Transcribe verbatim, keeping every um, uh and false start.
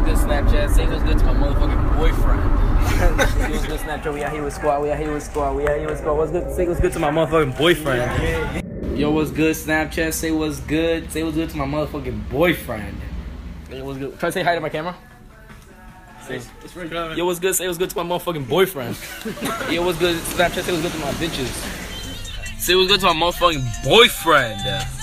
good Snapchat. Say what's good to my motherfucking boyfriend. Say what's good Snapchat. We out here with squad. We out here with squad. We out here with squad. What's good? Say what's good to my motherfucking boyfriend. Yo, what's good Snapchat? Say what's good. Say what's good to my motherfucking boyfriend. Say what's good. Try to say hi to my camera. Say, yo, what's good? Say what's good to my motherfucking boyfriend. Yo, what's good Snapchat? Say what's good to my bitches. Say what's good to my motherfucking boyfriend.